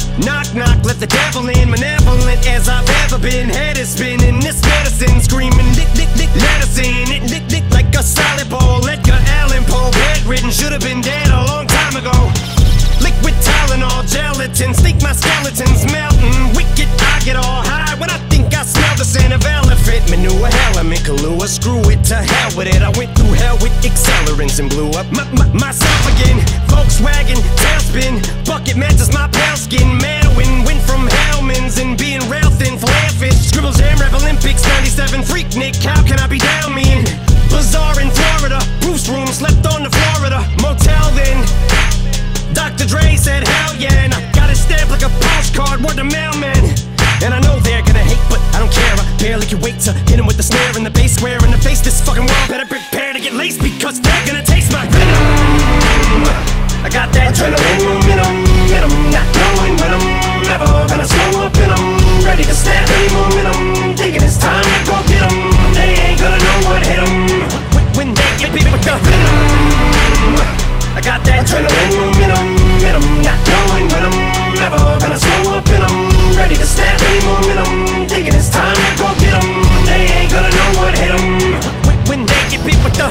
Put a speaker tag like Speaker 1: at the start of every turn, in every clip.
Speaker 1: Knock, knock, let the devil in. Malevolent as I've ever been. Head is spinning, this medicine screaming. Lick, lick, lick, medicine. It lick, lick like a solid ball. Edgar Allan Poe, bedridden, should have been dead a long time ago. Liquid Tylenol, gelatin, think my skeleton's melting. Wicked, I get all high when I think I smell the scent of elephant manure. Element Kahlua, screw it, to hell with it. I went through hell with accelerants and blew up myself again. Volkswagen, tailspin, bucket matches my pale skin. Manowin, went from Hellman's and being rail thin, flare fish. Scribble Jam, Rap Olympics, 97, Freak Nick, how can I be down me in? Bazaar in Florida, Bruce room, slept on the Florida motel then. Dr. Dre said hell yeah, and I got it stamped like a postcard, word to mailman. And I know they're gonna hate, but I don't care. I barely can wait to hit 'em with the snare and the bass square in the face. This fucking world better prepare to get laced, because they're gonna taste my venom. I got that adrenaline in 'em, not knowing when I'm never gonna slow up in 'em. Ready to snap any momentum, thinking it's time to go get 'em. They ain't gonna know what hit 'em when they get beat with the venom. I got that adrenaline in 'em, not knowing when I'm never gonna slow up in 'em. Ready to snap any momentum, thinking it's time to go get 'em. They ain't gonna know what hit 'em when they get beat with the.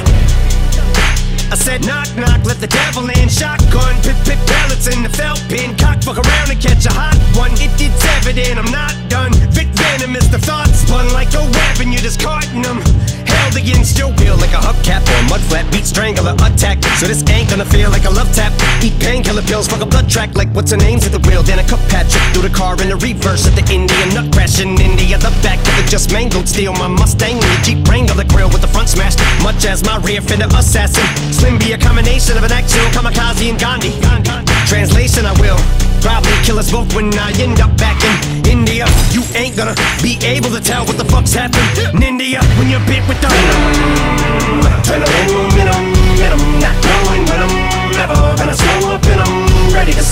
Speaker 1: I said knock, knock, let the devil in. Shotgun, pip, pellets in the felt pin. Cock, fuck around and catch a hot one. It's evident I'm not done. Vic Venom is the thought spun like a weapon, you're just carting them. Held against your will like a hubcap or a mud flap. Beat strangler attack, so this ain't gonna feel like a love tap. Eat painkiller pills, fuck a blood track like what's her name's at the wheel. Then a cup Patrick through the car in the reverse at the Indian nut crash in India. The back of it just mangled, steal my Mustang and the Jeep Wrangler, the grill with the front smashed, much as my rear fender assassin. Slim be a combination of an actual kamikaze and Gandhi. Translation, I will probably kill us both when I end up back in India. You ain't gonna be able to tell what the fuck's happened in India when you're bit with the venom. Adrenaline in 'em, not knowing when I'm never gonna slow up in 'em. Ready to